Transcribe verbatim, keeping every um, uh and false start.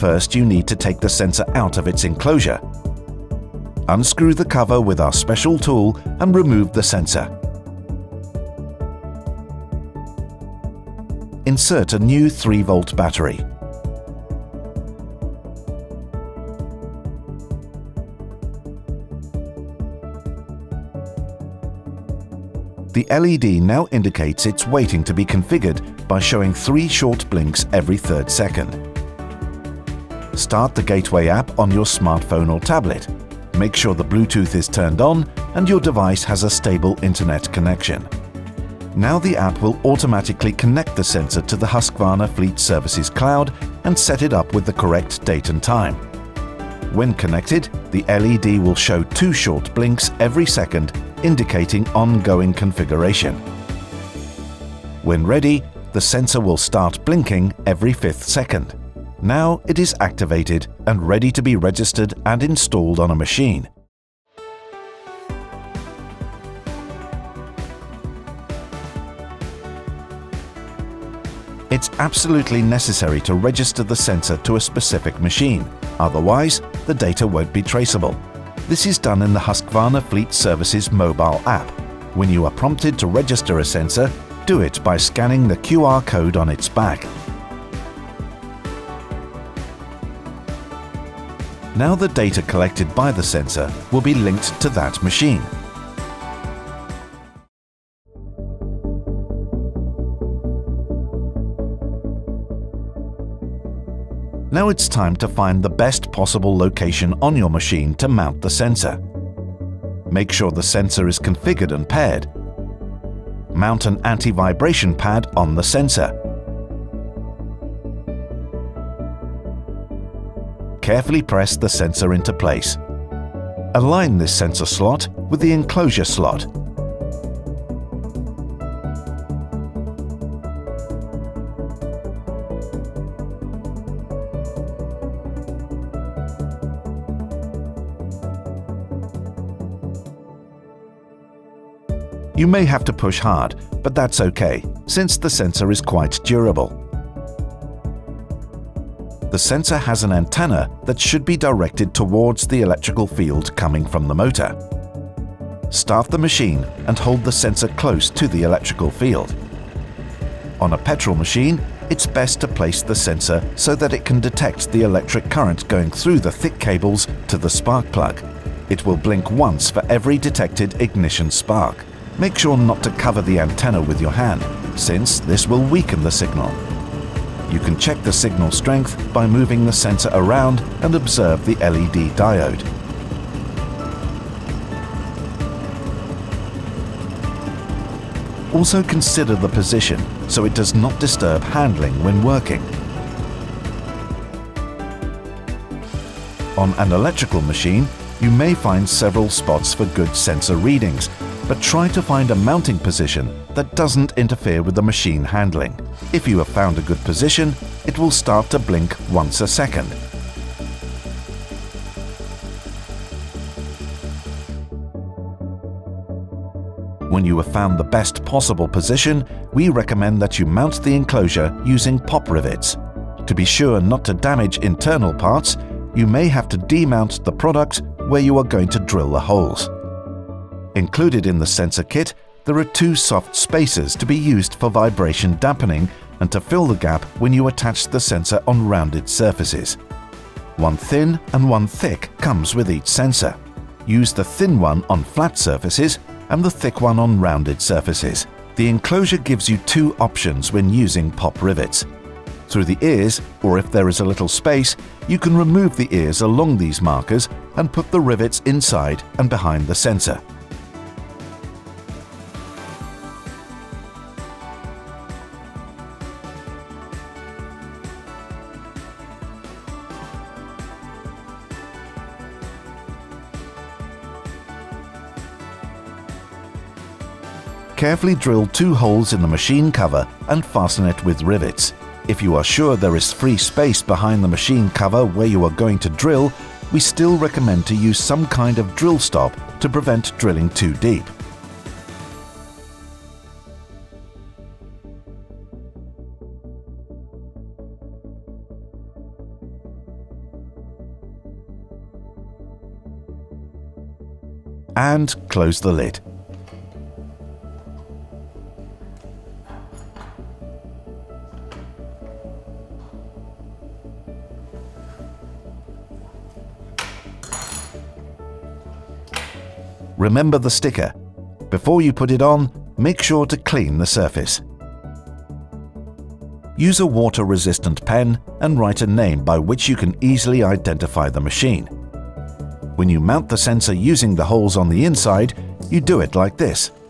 First, you need to take the sensor out of its enclosure. Unscrew the cover with our special tool and remove the sensor. Insert a new three volt battery. The L E D now indicates it's waiting to be configured by showing three short blinks every third second. Start the Gateway app on your smartphone or tablet. Make sure the Bluetooth is turned on and your device has a stable internet connection. Now the app will automatically connect the sensor to the Husqvarna Fleet Services cloud and set it up with the correct date and time. When connected, the L E D will show two short blinks every second, indicating ongoing configuration. When ready, the sensor will start blinking every fifth second. Now it is activated and ready to be registered and installed on a machine. It's absolutely necessary to register the sensor to a specific machine, otherwise the data won't be traceable. This is done in the Husqvarna Fleet Services mobile app. When you are prompted to register a sensor, do it by scanning the Q R code on its back. Now the data collected by the sensor will be linked to that machine. Now it's time to find the best possible location on your machine to mount the sensor. Make sure the sensor is configured and paired. Mount an anti-vibration pad on the sensor. Carefully press the sensor into place. Align this sensor slot with the enclosure slot. You may have to push hard, but that's okay, since the sensor is quite durable. The sensor has an antenna that should be directed towards the electrical field coming from the motor. Start the machine and hold the sensor close to the electrical field. On a petrol machine, it's best to place the sensor so that it can detect the electric current going through the thick cables to the spark plug. It will blink once for every detected ignition spark. Make sure not to cover the antenna with your hand, since this will weaken the signal. You can check the signal strength by moving the sensor around and observe the L E D diode. Also consider the position so it does not disturb handling when working. On an electrical machine, you may find several spots for good sensor readings, but try to find a mounting position that doesn't interfere with the machine handling. If you have found a good position, it will start to blink once a second. When you have found the best possible position, we recommend that you mount the enclosure using pop rivets. To be sure not to damage internal parts, you may have to demount the product where you are going to drill the holes. Included in the sensor kit, there are two soft spacers to be used for vibration dampening and to fill the gap when you attach the sensor on rounded surfaces. One thin and one thick comes with each sensor. Use the thin one on flat surfaces and the thick one on rounded surfaces. The enclosure gives you two options when using pop rivets. Through the ears, or if there is a little space, you can remove the ears along these markers and put the rivets inside and behind the sensor. Carefully drill two holes in the machine cover and fasten it with rivets. If you are sure there is free space behind the machine cover where you are going to drill, we still recommend to use some kind of drill stop to prevent drilling too deep. and close the lid. Remember the sticker. Before you put it on, make sure to clean the surface. Use a water-resistant pen and write a name by which you can easily identify the machine. When you mount the sensor using the holes on the inside, you do it like this.